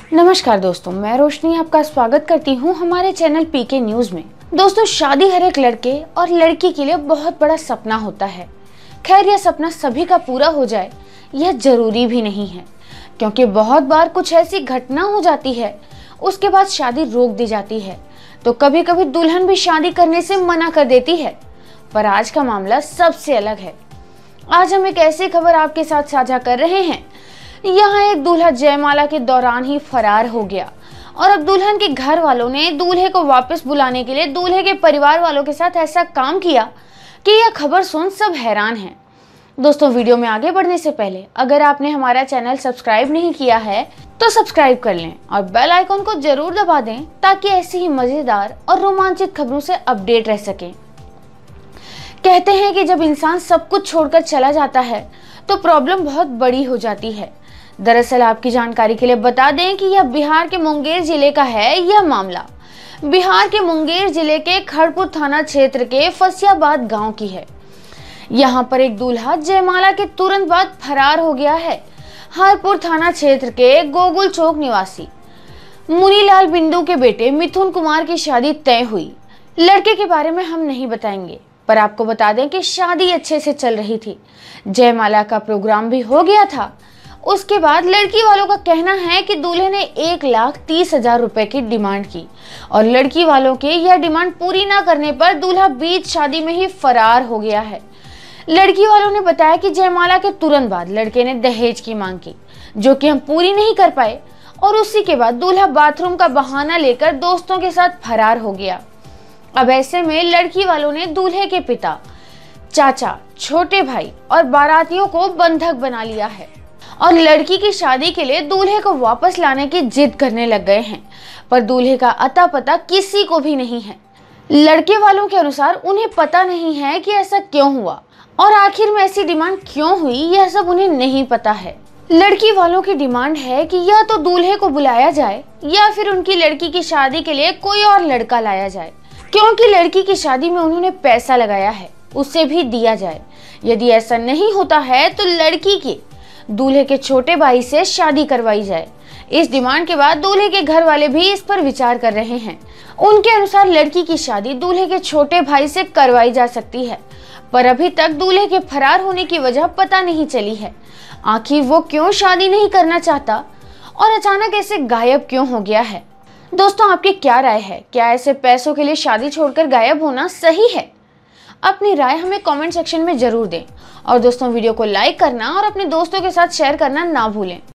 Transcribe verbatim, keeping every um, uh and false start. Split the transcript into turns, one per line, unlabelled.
नमस्कार दोस्तों, मैं रोशनी आपका स्वागत करती हूं हमारे चैनल पीके न्यूज में। दोस्तों, शादी हर एक लड़के और लड़की के लिए बहुत बड़ा सपना होता है। खैर, यह सपना सभी का पूरा हो जाए यह जरूरी भी नहीं है, क्योंकि बहुत बार कुछ ऐसी घटना हो जाती है, उसके बाद शादी रोक दी जाती है, तो कभी कभी दुल्हन भी शादी करने से मना कर देती है। पर आज का मामला सबसे अलग है। आज हम एक ऐसी खबर आपके साथ साझा कर रहे हैं। यहाँ एक दूल्हा जयमाला के दौरान ही फरार हो गया और अब दुल्हन के घर वालों ने दूल्हे को वापस बुलाने के लिए दूल्हे के परिवार वालों के साथ ऐसा काम किया कि यह खबर सुन सब हैरान हैं। दोस्तों, वीडियो में आगे बढ़ने से पहले अगर आपने हमारा चैनल सब्सक्राइब नहीं किया है तो सब्सक्राइब कर लें और बेल आइकन को जरूर दबा दें, ताकि ऐसी ही मजेदार और रोमांचित खबरों से अपडेट रह सकें। कहते हैं कि जब इंसान सब कुछ छोड़कर चला जाता है तो प्रॉब्लम बहुत बड़ी हो जाती है। दरअसल आपकी जानकारी के लिए बता दें कि यह बिहार के मुंगेर जिले का है। यह मामला बिहार के मुंगेर जिले के खड़पुर थाना क्षेत्र के फसियाबाद गांव की है। यहां पर एक दूल्हा जयमाला के तुरंत बाद फरार हो गया है। हरपुर थाना क्षेत्र के गोकुल चौक निवासी मुनीलाल बिंदु के बेटे मिथुन कुमार की शादी तय हुई। लड़के के बारे में हम नहीं बताएंगे, पर आपको बता दें कि शादी अच्छे से चल रही थी। जयमाला का प्रोग्राम भी हो गया था। उसके बाद लड़की वालों का कहना है कि दूल्हे ने एक लाख तीस हजार रुपए की डिमांड की और लड़की वालों के यह डिमांड पूरी ना करने पर दूल्हा बीच शादी में ही फरार हो गया है। लड़की वालों ने बताया कि जयमाला के तुरंत बाद लड़के ने दहेज की मांग की, जो कि हम पूरी नहीं कर पाए, और उसी के बाद दूल्हा बाथरूम का बहाना लेकर दोस्तों के साथ फरार हो गया। अब ऐसे में लड़की वालों ने दूल्हे के पिता, चाचा, छोटे भाई और बारातियों को बंधक बना लिया है और लड़की की शादी के लिए दूल्हे को वापस लाने की जिद करने लग गए हैं। पर दूल्हे का अता पता किसी को भी नहीं है। लड़के वालों के अनुसार उन्हें पता नहीं है कि ऐसा क्यों हुआ और आखिर में ऐसी डिमांड क्यों हुई, यह सब उन्हें नहीं पता है। लड़की वालों की डिमांड है कि या तो दूल्हे को बुलाया जाए या फिर उनकी लड़की की शादी के लिए कोई और लड़का लाया जाए, क्योंकि लड़की की शादी में उन्होंने पैसा लगाया है, उसे भी दिया जाए। यदि ऐसा नहीं होता है तो लड़की के दूल्हे के छोटे भाई से शादी करवाई जाए। इस डिमांड के बाद दूल्हे के घर वाले भी इस पर विचार कर रहे हैं। उनके अनुसार लड़की की शादी दूल्हे के छोटे भाई से करवाई जा सकती है, पर अभी तक दूल्हे के फरार होने की वजह पता नहीं चली है। आखिर वो क्यों शादी नहीं करना चाहता और अचानक ऐसे गायब क्यों हो गया है? दोस्तों, आपकी क्या राय है? क्या ऐसे पैसों के लिए शादी छोड़कर गायब होना सही है? अपनी राय हमें कमेंट सेक्शन में जरूर दें और दोस्तों, वीडियो को लाइक करना और अपने दोस्तों के साथ शेयर करना ना भूलें।